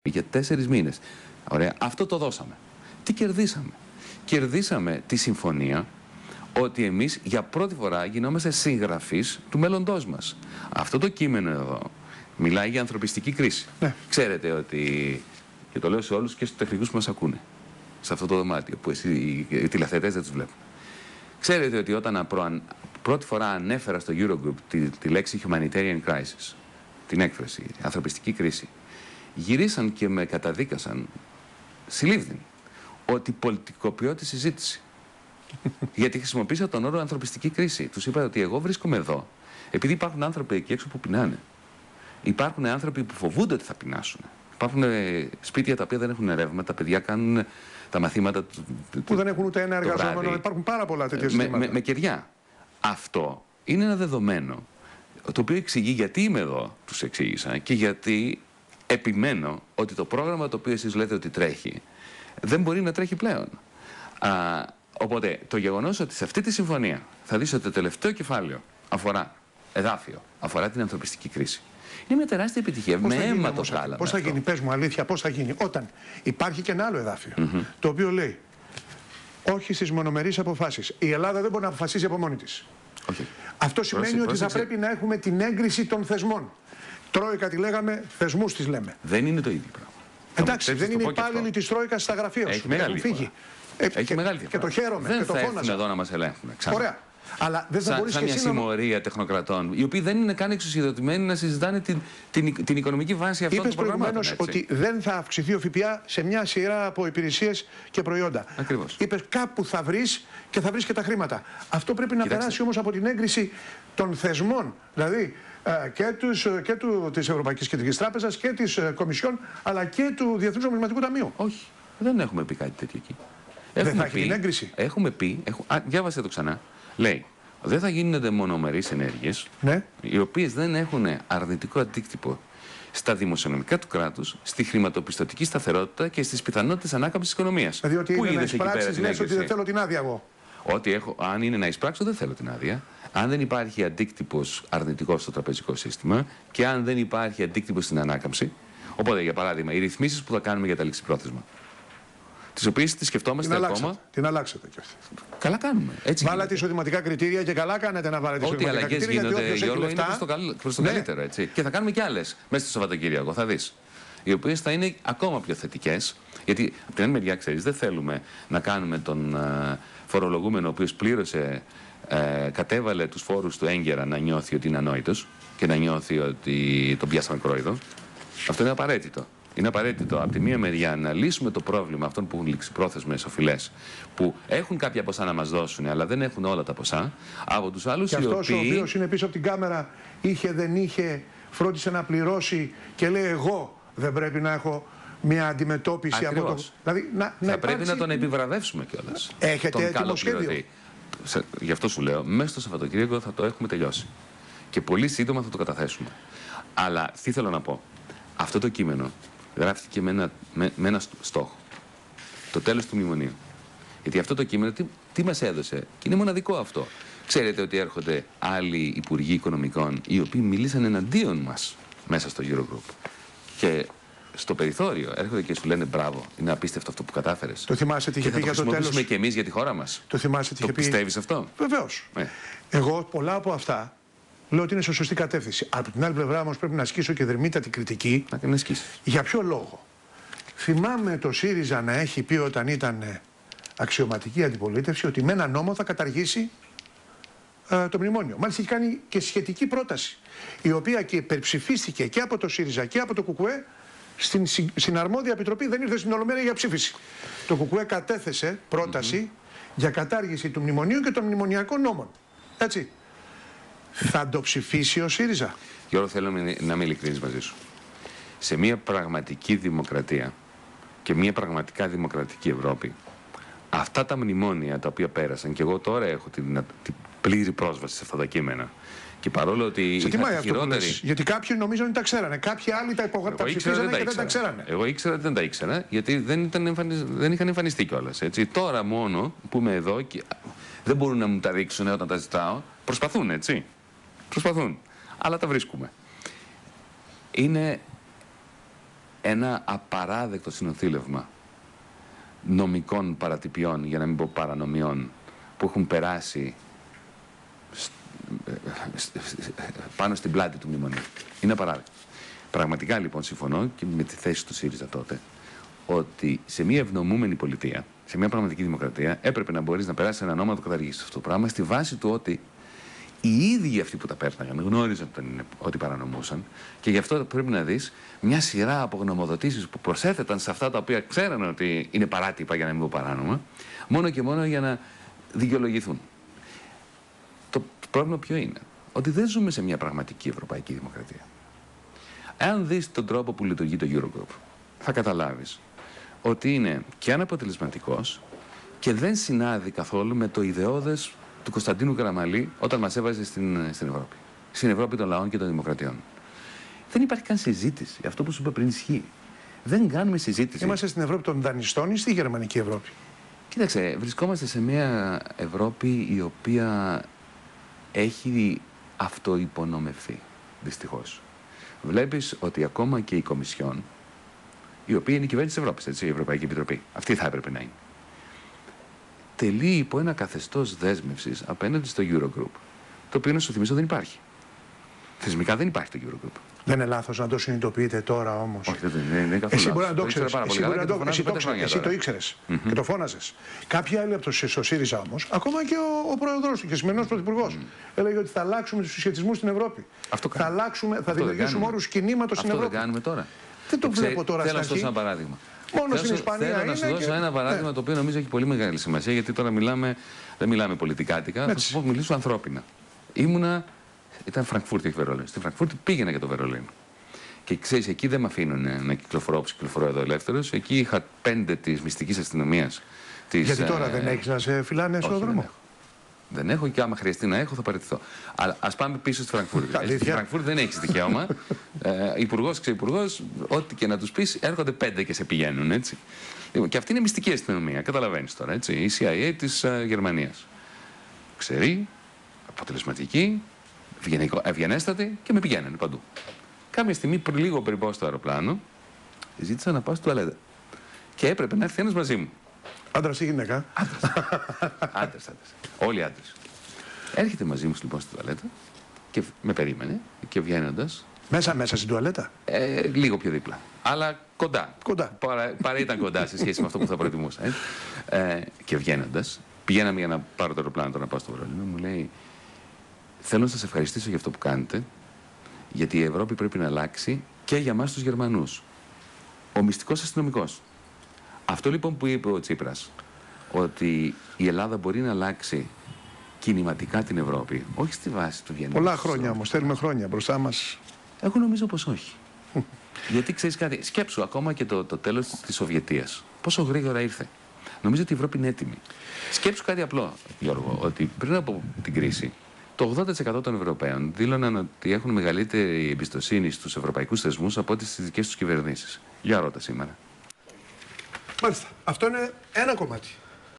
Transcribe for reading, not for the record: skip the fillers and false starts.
για 4 μήνες. Ωραία, αυτό το δώσαμε. Τι κερδίσαμε? Κερδίσαμε τη συμφωνία ότι εμείς για πρώτη φορά γινόμαστε συγγραφείς του μέλλοντός μας. Αυτό το κείμενο εδώ μιλάει για ανθρωπιστική κρίση. Ναι. Ξέρετε ότι, και το λέω σε όλους και στους τεχνικούς που μας ακούνε, σε αυτό το δωμάτιο που οι τηλεθεατές δεν τους βλέπουν. Ξέρετε ότι όταν πρώτη φορά ανέφερα στο Eurogroup τη λέξη humanitarian crisis, την έκφραση ανθρωπιστική κρίση, γυρίσαν και με καταδίκασαν συλλήβδιν ότι πολιτικοποιώ τη συζήτηση. Γιατί χρησιμοποίησα τον όρο ανθρωπιστική κρίση. Τους είπα ότι εγώ βρίσκομαι εδώ επειδή υπάρχουν άνθρωποι εκεί έξω που πεινάνε. Υπάρχουν άνθρωποι που φοβούνται ότι θα πεινάσουν. Υπάρχουν σπίτια τα οποία δεν έχουν ρεύμα, τα παιδιά κάνουν τα μαθήματα που δεν έχουν ούτε ένα εργαζόμενο. Υπάρχουν πάρα πολλά τέτοια ζητήματα. Με κεριά. Αυτό είναι ένα δεδομένο το οποίο εξηγεί γιατί είμαι εδώ, τους εξήγησα, και γιατί επιμένω ότι το πρόγραμμα το οποίο εσείς λέτε ότι τρέχει δεν μπορεί να τρέχει πλέον. Οπότε το γεγονός ότι σε αυτή τη συμφωνία θα δεις ότι το τελευταίο κεφάλαιο αφορά εδάφιο, αφορά την ανθρωπιστική κρίση, είναι μια τεράστια επιτυχία. Με αίμα το βγάλαμε. Πώς θα γίνει, πες μου αλήθεια, πώς θα γίνει όταν υπάρχει και ένα άλλο εδάφιο το οποίο λέει όχι στις μονομερείς αποφάσεις. Η Ελλάδα δεν μπορεί να αποφασίσει από μόνη της. Okay. Αυτό σημαίνει ότι θα πρέπει να έχουμε την έγκριση των θεσμών. Τρόικα τη λέγαμε, θεσμούς τις λέμε. Δεν είναι το ίδιο πράγμα. Εντάξει, δεν είναι υπάλληλοι της Τρόικας στα γραφεία σου. Έχουν φύγει. Έχει μεγάλη διαφορά. Και το χαίρομαι. Δεν και το θα έρθουν εδώ να μας ελέγχουν. Ωραία. Αλλά δεν θα μπορείς σαν μια συμμορία τεχνοκρατών, οι οποίοι δεν είναι καν εξουσιοδοτημένοι να συζητάνε την οικονομική βάση αυτών των προγραμμάτων. Είπες προηγουμένως ότι δεν θα αυξηθεί ο ΦΠΑ σε μια σειρά από υπηρεσίες και προϊόντα. Ακριβώς. Είπες κάπου θα βρεις και θα βρεις και τα χρήματα. Αυτό πρέπει να περάσει όμως από την έγκριση των θεσμών. Δηλαδή και της Ευρωπαϊκής Κεντρικής Τράπεζας και της Κομισιόν, αλλά και του Διεθνούς Νομισματικού Ταμείου. Όχι, δεν έχουμε πει κάτι τέτοιο εκεί. Δεν θα έχει την έγκριση. Έχουμε πει, διάβασε το ξανά. Λέει, δεν θα γίνονται μονομερείς ενέργειες, οι οποίες δεν έχουν αρνητικό αντίκτυπο στα δημοσιονομικά του κράτους, στη χρηματοπιστωτική σταθερότητα και στις πιθανότητες ανάκαμψης της οικονομίας. Δηλαδή ότι είναι να εισπράξεις, λες ότι δεν θέλω την άδεια εγώ. Αν είναι να εισπράξω, δεν θέλω την άδεια. Αν δεν υπάρχει αντίκτυπος αρνητικός στο τραπεζικό σύστημα και αν δεν υπάρχει αντίκτυπος στην ανάκαμψη. Οπότε, για παράδειγμα, οι ρυθμίσεις που θα κάνουμε για τα ληξιπρόθεσμα, τις οποίες τις σκεφτόμαστε ακόμα. Την αλλάξετε κι αυτή. Καλά κάνουμε. Βάλατε εισοδηματικά κριτήρια και καλά κάνετε να βάλετε εισοδηματικά κριτήρια. Ό,τι αλλαγές γίνονται, Γιώργο, είναι προς το καλύτερο. Έτσι. Και θα κάνουμε κι άλλες μέσα στο Σαββατοκύριακο, θα δεις. Οι οποίες θα είναι ακόμα πιο θετικές. Γιατί από την άλλη μεριά, ξέρεις, δεν θέλουμε να κάνουμε τον φορολογούμενο ο οποίος πλήρωσε, κατέβαλε τους φόρους του έγκαιρα, να νιώθει ότι είναι ανόητος και να νιώθει ότι τον πιάσαμε κρόιδο. Αυτό είναι απαραίτητο. Είναι απαραίτητο από τη μία μεριά να λύσουμε το πρόβλημα αυτών που έχουν ληξιπρόθεσμες οφειλές, που έχουν κάποια ποσά να μας δώσουν, αλλά δεν έχουν όλα τα ποσά. Από τους άλλους, και αυτός ο οποίος είναι πίσω από την κάμερα, είχε, δεν είχε, φρόντισε να πληρώσει και λέει: εγώ δεν πρέπει να έχω μια αντιμετώπιση από το. Δηλαδή, θα πρέπει να τον επιβραβεύσουμε κιόλας. Έχετε έτοιμο σχέδιο? Γι' αυτό σου λέω, μέσα στο Σαββατοκύριακο θα το έχουμε τελειώσει. Και πολύ σύντομα θα το καταθέσουμε. Αλλά τι θέλω να πω. Αυτό το κείμενο γράφτηκε με ένα στόχο. Το τέλος του μνημονίου. Γιατί αυτό το κείμενο τι μας έδωσε? Και είναι μοναδικό αυτό. Ξέρετε ότι έρχονται άλλοι υπουργοί οικονομικών οι οποίοι μιλήσαν εναντίον μας μέσα στο Eurogroup. Και στο περιθώριο έρχονται και σου λένε μπράβο, είναι απίστευτο αυτό που κατάφερες. Το θυμάσαι τι είχε πει για το τέλος? Και θα το χρησιμοποιήσουμε και εμείς για τη χώρα μας. Το θυμάσαι τι είχε πει? Πιστεύεις αυτό? Βεβαίως. Εγώ πολλά από αυτά λέω ότι είναι σε σωστή κατεύθυνση. Από την άλλη πλευρά όμως πρέπει να ασκήσω και δερμήτατη κριτική. Να ασκήσεις. Για ποιο λόγο? Θυμάμαι το ΣΥΡΙΖΑ να έχει πει όταν ήταν αξιωματική αντιπολίτευση ότι με ένα νόμο θα καταργήσει το μνημόνιο. Μάλιστα έχει κάνει και σχετική πρόταση, η οποία και υπερψηφίστηκε και από το ΣΥΡΙΖΑ και από το ΚΚΕ. Στην αρμόδια επιτροπή δεν ήρθε στην Ολομέλεια για ψήφιση. Το ΚΚΕ κατέθεσε πρόταση για κατάργηση του μνημονίου και των μνημονιακών νόμων. Έτσι. Θα το ψηφίσει ο ΣΥΡΙΖΑ? Γιώργο, θέλω να είμαι ειλικρινής μαζί σου. Σε μια πραγματική δημοκρατία και μια πραγματικά δημοκρατική Ευρώπη, αυτά τα μνημόνια τα οποία πέρασαν, και εγώ τώρα έχω την πλήρη πρόσβαση σε αυτά τα κείμενα, και παρόλο ότι είχα χειρότερη... Γιατί κάποιοι νομίζω ότι τα ξέρανε, κάποιοι άλλοι τα ψηφίζανε και δεν τα ξέρανε. Εγώ ήξερα ότι δεν τα ήξερα, γιατί δεν είχαν εμφανιστεί κιόλας. Τώρα μόνο που είμαι εδώ και δεν μπορούν να μου τα δείξουν όταν τα ζητάω, προσπαθούν, έτσι. Προσπαθούν. Αλλά τα βρίσκουμε. Είναι ένα απαράδεκτο συνοθήλευμα νομικών παρατυπιών, για να μην πω παρανομιών, που έχουν περάσει πάνω στην πλάτη του μνημονίου. Είναι απαράδεκτο. Πραγματικά λοιπόν συμφωνώ και με τη θέση του ΣΥΡΙΖΑ τότε, ότι σε μια ευνομούμενη πολιτεία, σε μια πραγματική δημοκρατία, έπρεπε να μπορείς να περάσεις ένα νόμο να το καταργήσεις αυτό το πράγμα, στη βάση του ότι οι ίδιοι αυτοί που τα πέρναγαν γνώριζαν ότι παρανομούσαν, και γι' αυτό πρέπει να δεις μια σειρά από γνωμοδοτήσεις που προσέθεταν σε αυτά τα οποία ξέρανε ότι είναι παράτυπα, για να μην πω παράνομα, μόνο και μόνο για να δικαιολογηθούν. Το πρόβλημα ποιο είναι? Ότι δεν ζούμε σε μια πραγματική ευρωπαϊκή δημοκρατία. Εάν δεις τον τρόπο που λειτουργεί το Eurogroup, θα καταλάβεις ότι είναι και αναποτελεσματικός και δεν συνάδει καθόλου με το ιδεώδες του Κωνσταντίνου Καραμανλή όταν μας έβαζε στην Ευρώπη. Στην Ευρώπη των λαών και των δημοκρατιών. Δεν υπάρχει καν συζήτηση. Αυτό που σου είπα πριν ισχύει. Δεν κάνουμε συζήτηση. Είμαστε στην Ευρώπη των δανειστών ή στη γερμανική Ευρώπη? Κοίταξε, βρισκόμαστε σε μια Ευρώπη η οποία έχει αυτοϋπονομευθεί, δυστυχώς. Βλέπεις ότι ακόμα και η Κομισιόν, η οποία είναι η κυβέρνηση της Ευρώπης, έτσι, η Ευρωπαϊκή Επιτροπή, αυτή θα έπρεπε να είναι, τελεί υπό ένα καθεστώς δέσμευσης απέναντι στο Eurogroup, το οποίο να σου θυμίσω δεν υπάρχει. Θεσμικά δεν υπάρχει το Eurogroup. Δεν είναι λάθος να το συνειδητοποιείτε τώρα όμως? Όχι, δεν είναι καθόλου. Εσύ μπορεί να το ξέρεις. Εσύ το ήξερες και το φώναζες. Κάποιοι άλλοι από το ΣΥΡΙΖΑ όμως, ακόμα και ο πρόεδρος του και σημερινός πρωθυπουργός, έλεγε ότι θα αλλάξουμε τους συσχετισμούς στην Ευρώπη. Θα αλλάξουμε, θα δημιουργήσουμε όρους κινήματος στην Ευρώπη. Αυτό δεν κάνουμε τώρα. Δεν το βλέπω τώρα. Θέλω να σου δώσω ένα παράδειγμα. Μόνο στην Ισπανία. Θέλω να σου δώσω ένα παράδειγμα το οποίο νομίζω έχει πολύ μεγάλη σημασία, γιατί τώρα δεν μιλάμε πολιτικάτικα, θα σου μιλήσω ανθρώπινα. Ήταν Φραγκφούρτη, όχι Βερολίνο. Στη Φραγκφούρτη πήγαινα για το Βερολίνο. Και ξέρεις, εκεί δεν με αφήνουν να κυκλοφορώ όπως κυκλοφορώ εδώ ελεύθερος. Εκεί είχα 5 της μυστικής αστυνομίας. Γιατί τώρα δεν έχεις να σε φυλάνε στον δρόμο? Δεν έχω, και άμα χρειαστεί να έχω θα παραιτηθώ. Αλλά ας πάμε πίσω στη Φραγκφούρτη. Στη Φραγκφούρτη δεν έχεις δικαίωμα. Υπουργός, ξευπουργός, ό,τι και να τους πεις, έρχονται 5 και σε πηγαίνουν, έτσι. Και αυτή είναι μυστική αστυνομία, καταλαβαίνεις τώρα, έτσι. Η CIA της Γερμανίας. Ξέρει, αποτελεσματική, ευγενέστατη και με πηγαίνανε παντού. Κάποια στιγμή, λίγο πριν πάω στο αεροπλάνο, ζήτησα να πάω στο τουαλέτα. Και έπρεπε να έρθει ένας μαζί μου. Άντρας ή γυναίκα? Άντρας. Όλοι άντρες. Έρχεται μαζί μου λοιπόν στη τουαλέτα και με περίμενε και βγαίνοντας. Μέσα στην τουαλέτα? Λίγο πιο δίπλα. Αλλά κοντά. Παρά ήταν κοντά σε σχέση με αυτό που θα προτιμούσα. Και βγαίνοντας, πηγαίναμε για να πάρω το αεροπλάνο τώρα να πάω στο Βερολίνο, μου λέει: θέλω να σας ευχαριστήσω για αυτό που κάνετε, γιατί η Ευρώπη πρέπει να αλλάξει και για μας τους Γερμανούς. Ο μυστικός αστυνομικός. Αυτό λοιπόν που είπε ο Τσίπρας, ότι η Ελλάδα μπορεί να αλλάξει κινηματικά την Ευρώπη, όχι στη βάση του Βιέννη. Πολλά χρόνια όμως, θέλουμε χρόνια μπροστά μας. Εγώ νομίζω πως όχι. Γιατί ξέρεις κάτι, σκέψου ακόμα και το τέλος της Σοβιετίας. Πόσο γρήγορα ήρθε. Νομίζω ότι η Ευρώπη είναι έτοιμη. Σκέψου κάτι απλό, Γιώργο, ότι πριν από την κρίση, το 80% των Ευρωπαίων δήλωναν ότι έχουν μεγαλύτερη εμπιστοσύνη στους ευρωπαϊκούς θεσμούς από ό,τι στις δικές τους κυβερνήσεις. Για ρώτα σήμερα. Μάλιστα. Αυτό είναι ένα κομμάτι.